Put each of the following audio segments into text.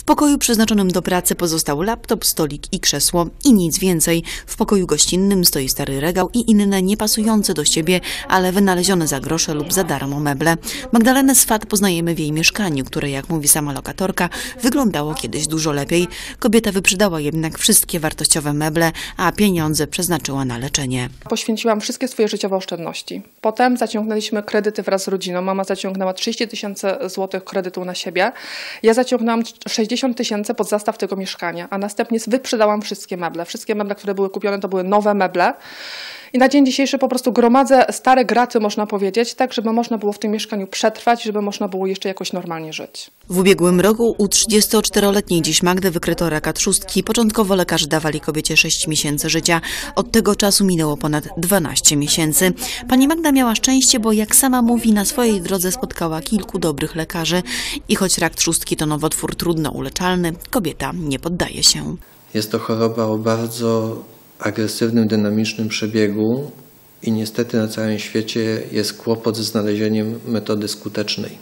W pokoju przeznaczonym do pracy pozostał laptop, stolik i krzesło i nic więcej. W pokoju gościnnym stoi stary regał i inne niepasujące do siebie, ale wynalezione za grosze lub za darmo meble. Magdalenę Swat poznajemy w jej mieszkaniu, które, jak mówi sama lokatorka, wyglądało kiedyś dużo lepiej. Kobieta wyprzedała jednak wszystkie wartościowe meble, a pieniądze przeznaczyła na leczenie. Poświęciłam wszystkie swoje życiowe oszczędności. Potem zaciągnęliśmy kredyty wraz z rodziną. Mama zaciągnęła 30 000 złotych kredytu na siebie. Ja zaciągnęłam 60 000 pod zastaw tego mieszkania, a następnie wyprzedałam wszystkie meble. Wszystkie meble, które były kupione, to były nowe meble. I na dzień dzisiejszy po prostu gromadzę stare graty, można powiedzieć, tak żeby można było w tym mieszkaniu przetrwać, żeby można było jeszcze jakoś normalnie żyć. W ubiegłym roku u 34-letniej dziś Magdy wykryto raka trzustki. Początkowo lekarze dawali kobiecie 6 miesięcy życia. Od tego czasu minęło ponad 12 miesięcy. Pani Magda miała szczęście, bo jak sama mówi, na swojej drodze spotkała kilku dobrych lekarzy. I choć rak trzustki to nowotwór trudno uleczalny, kobieta nie poddaje się. Jest to choroba o bardzo agresywnym, dynamicznym przebiegu i niestety na całym świecie jest kłopot ze znalezieniem metody skutecznej.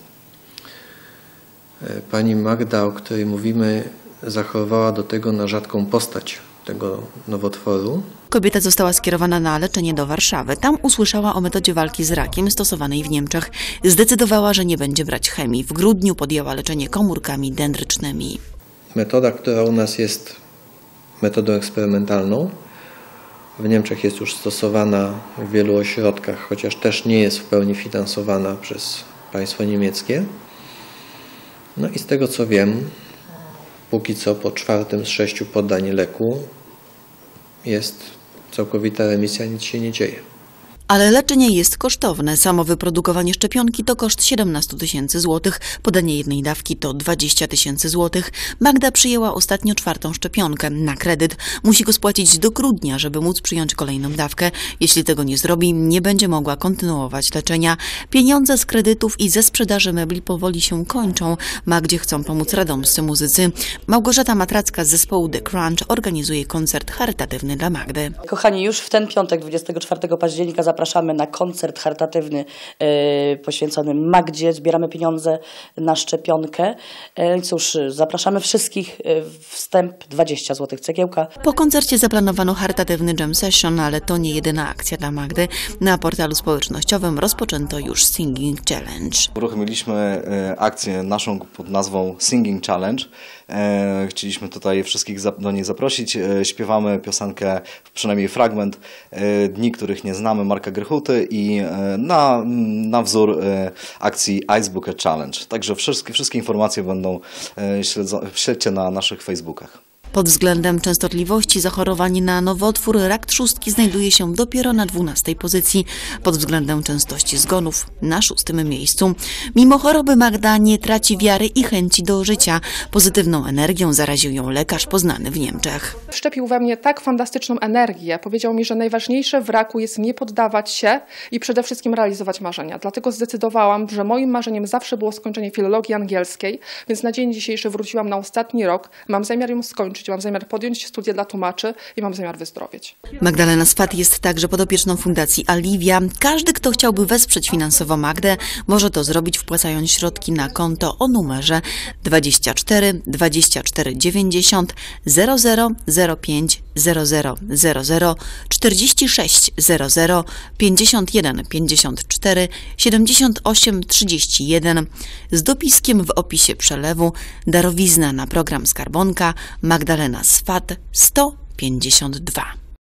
Pani Magda, o której mówimy, zachorowała do tego na rzadką postać tego nowotworu. Kobieta została skierowana na leczenie do Warszawy. Tam usłyszała o metodzie walki z rakiem stosowanej w Niemczech. Zdecydowała, że nie będzie brać chemii. W grudniu podjęła leczenie komórkami dendrycznymi. Metoda, która u nas jest metodą eksperymentalną, w Niemczech jest już stosowana w wielu ośrodkach, chociaż też nie jest w pełni finansowana przez państwo niemieckie. No i z tego co wiem, póki co po 4. z 6 podań leku jest całkowita remisja, nic się nie dzieje. Ale leczenie jest kosztowne. Samo wyprodukowanie szczepionki to koszt 17 000 złotych. Podanie jednej dawki to 20 000 złotych. Magda przyjęła ostatnio 4. szczepionkę na kredyt. Musi go spłacić do grudnia, żeby móc przyjąć kolejną dawkę. Jeśli tego nie zrobi, nie będzie mogła kontynuować leczenia. Pieniądze z kredytów i ze sprzedaży mebli powoli się kończą. Magdzie chcą pomóc radomscy muzycy. Małgorzata Matracka z zespołu The Crunch organizuje koncert charytatywny dla Magdy. Kochani, już w ten piątek, 24 października zapraszamy na koncert charytatywny poświęcony Magdzie. Zbieramy pieniądze na szczepionkę. Cóż, zapraszamy wszystkich. Wstęp 20 zł cegiełka. Po koncercie zaplanowano charytatywny jam session, ale to nie jedyna akcja dla Magdy. Na portalu społecznościowym rozpoczęto już Singing Challenge. Uruchomiliśmy akcję naszą pod nazwą Singing Challenge. Chcieliśmy tutaj wszystkich do niej zaprosić. Śpiewamy piosenkę, przynajmniej fragment Dni, których nie znamy, Marka Grechuty i na wzór akcji Ice Bucket Challenge. Także wszystkie informacje będą, śledźcie na naszych Facebookach. Pod względem częstotliwości zachorowań na nowotwór rak trzustki znajduje się dopiero na 12. pozycji. Pod względem częstości zgonów na 6. miejscu. Mimo choroby Magda nie traci wiary i chęci do życia. Pozytywną energią zaraził ją lekarz poznany w Niemczech. Wszczepił we mnie tak fantastyczną energię. Powiedział mi, że najważniejsze w raku jest nie poddawać się i przede wszystkim realizować marzenia. Dlatego zdecydowałam, że moim marzeniem zawsze było skończenie filologii angielskiej, więc na dzień dzisiejszy wróciłam na ostatni rok. Mam zamiar ją skończyć. Mam zamiar podjąć studia dla tłumaczy i mam zamiar wyzdrowieć. Magdalena Swat jest także podopieczną Fundacji Alivia. Każdy, kto chciałby wesprzeć finansowo Magdę, może to zrobić wpłacając środki na konto o numerze 24 24 90 00 05 00 00 46 00 51 54 78 31 z dopiskiem w opisie przelewu darowizna na program Skarbonka Magdalena Swat 152.